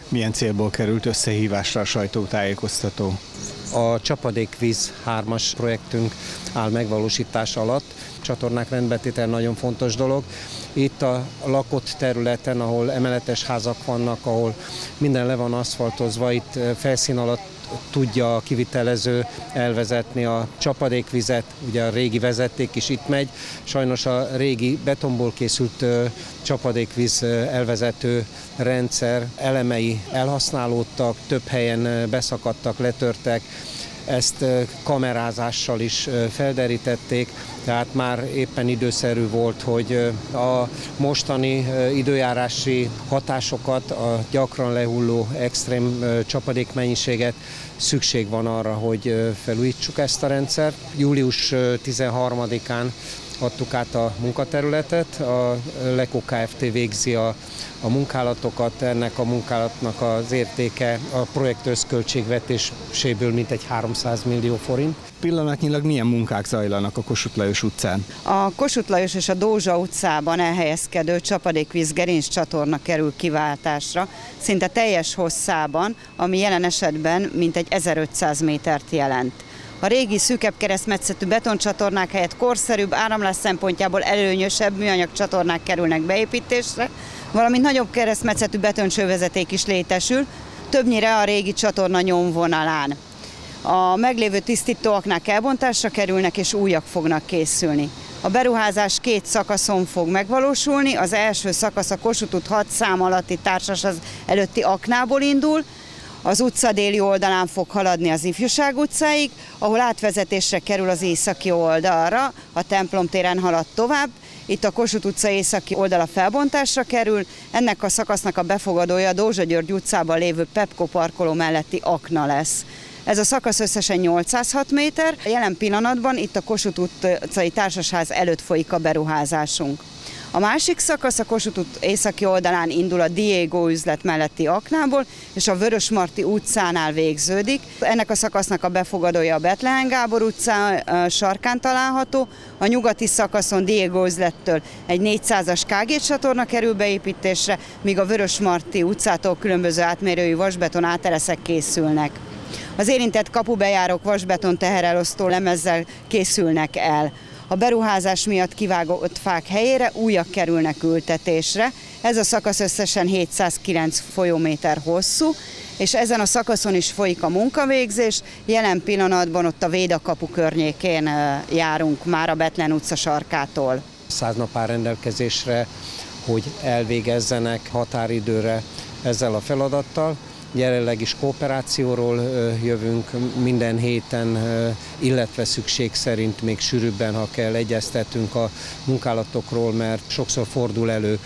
Milyen célból került összehívásra a sajtótájékoztató? A Csapadékvíz 3-as projektünk áll megvalósítás alatt. Csatornák rendbetétel nagyon fontos dolog. Itt a lakott területen, ahol emeletes házak vannak, ahol minden le van aszfaltozva, itt felszín alatt tudja a kivitelező elvezetni a csapadékvizet, ugye a régi vezeték is itt megy. Sajnos a régi betonból készült csapadékvíz elvezető rendszer elemei elhasználódtak, több helyen beszakadtak, letörtek, ezt kamerázással is felderítették, tehát már éppen időszerű volt, hogy a mostani időjárási hatásokat, a gyakran lehulló extrém csapadékmennyiséget szükség van arra, hogy felújítsuk ezt a rendszert. Július 13-án adtuk át a munkaterületet, a Leko Kft. Végzi a munkálatokat, ennek a munkálatnak az értéke a projekt összköltségvetéséből mintegy 300 millió forint. Pillanatnyilag milyen munkák zajlanak a Kossuth Lajos utcán? A Kossuth Lajos és a Dózsa utcában elhelyezkedő csapadékvíz gerincsatorna kerül kiváltásra, szinte teljes hosszában, ami jelen esetben mintegy 1500 métert jelent. A régi szűkebb keresztmetszetű betoncsatornák helyett korszerűbb, áramlás szempontjából előnyösebb műanyag csatornák kerülnek beépítésre, valamint nagyobb keresztmetszetű betoncsővezeték is létesül, többnyire a régi csatorna nyomvonalán. A meglévő tisztítóaknák elbontásra kerülnek és újak fognak készülni. A beruházás 2 szakaszon fog megvalósulni, az első szakasz a Kossuth út 6 szám alatti társasház előtti aknából indul, az utca déli oldalán fog haladni az Ifjúság utcáig, ahol átvezetésre kerül az északi oldalra, a Templom téren halad tovább. Itt a Kossuth utca északi oldala felbontásra kerül, ennek a szakasznak a befogadója a Dózsa György utcában lévő Pepco parkoló melletti akna lesz. Ez a szakasz összesen 806 méter, jelen pillanatban itt a Kossuth utcai társasház előtt folyik a beruházásunk. A másik szakasz a Kossuth út északi oldalán indul a Diego üzlet melletti aknából, és a Vörösmarty utcánál végződik. Ennek a szakasznak a befogadója a Bethlen Gábor utca sarkán található. A nyugati szakaszon Diego üzlettől egy 400-as KG csatorna kerül beépítésre, míg a Vörösmarty utcától különböző átmérőjű vasbeton áteleszek készülnek. Az érintett kapubejárók vasbeton teherelosztó lemezzel készülnek el. A beruházás miatt kivágott fák helyére újak kerülnek ültetésre. Ez a szakasz összesen 709 folyóméter hosszú, és ezen a szakaszon is folyik a munkavégzés. Jelen pillanatban ott a Védakapu környékén járunk már a Bethlen utca sarkától. 100 nap áll rendelkezésre, hogy elvégezzenek határidőre ezzel a feladattal. Jelenleg is kooperációról jövünk minden héten, illetve szükség szerint még sűrűbben, ha kell, egyeztetünk a munkálatokról, mert sokszor fordul elő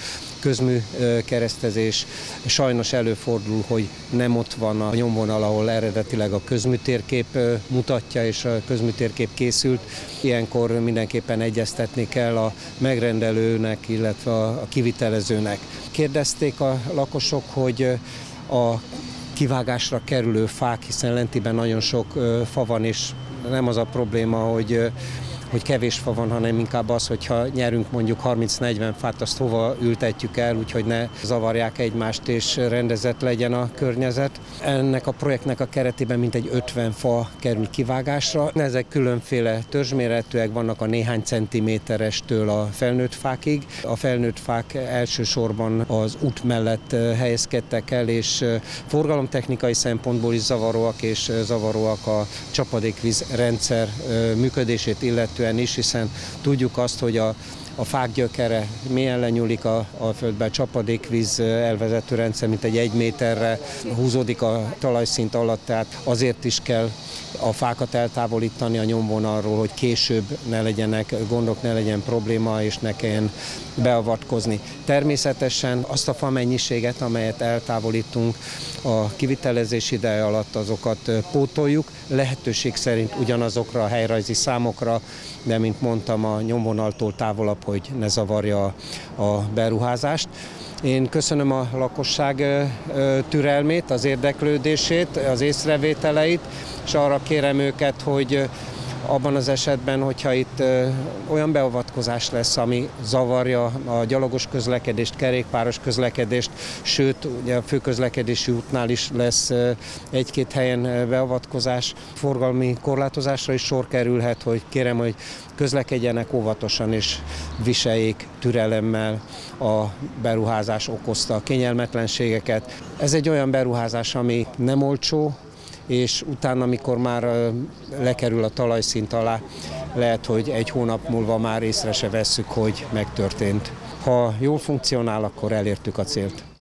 közműkeresztezés. Sajnos előfordul, hogy nem ott van a nyomvonal, ahol eredetileg a közműtérkép mutatja, és a közműtérkép készült. Ilyenkor mindenképpen egyeztetni kell a megrendelőnek, illetve a kivitelezőnek. Kérdezték a lakosok, hogy a kivágásra kerülő fák, hiszen Lentiben nagyon sok fa van, és nem az a probléma, hogy kevés fa van, hanem inkább az, hogyha nyerünk mondjuk 30-40 fát, azt hova ültetjük el, úgyhogy ne zavarják egymást és rendezett legyen a környezet. Ennek a projektnek a keretében mintegy 50 fa kerül kivágásra. Ezek különféle törzsméretűek, vannak a néhány centiméterestől a felnőtt fákig. A felnőtt fák elsősorban az út mellett helyezkedtek el, és forgalomtechnikai szempontból is zavaróak, és zavaróak a csapadékvíz rendszer működését illetően is, hiszen tudjuk azt, hogy a fák gyökere mélyen lenyúlik a földbe, a csapadékvíz elvezető rendszer, mint egy 1 méterre húzódik a talajszint alatt, tehát azért is kell a fákat eltávolítani a nyomvonalról, hogy később ne legyenek gondok, ne legyen probléma, és ne kelljen beavatkozni. Természetesen azt a fa mennyiséget, amelyet eltávolítunk a kivitelezés ideje alatt, azokat pótoljuk, lehetőség szerint ugyanazokra a helyrajzi számokra, de mint mondtam, a nyomvonaltól távolabb, hogy ne zavarja a beruházást. Én köszönöm a lakosság türelmét, az érdeklődését, az észrevételeit, és arra kérem őket, hogy Abban az esetben, hogyha itt olyan beavatkozás lesz, ami zavarja a gyalogos közlekedést, kerékpáros közlekedést, sőt, ugye a főközlekedési útnál is lesz egy-két helyen beavatkozás, forgalmi korlátozásra is sor kerülhet, hogy kérem, hogy közlekedjenek óvatosan és viseljék türelemmel a beruházás okozta kényelmetlenségeket. Ez egy olyan beruházás, ami nem olcsó, és utána, amikor már lekerül a talajszint alá, lehet, hogy egy hónap múlva már észre se vesszük, hogy megtörtént. Ha jól funkcionál, akkor elértük a célt.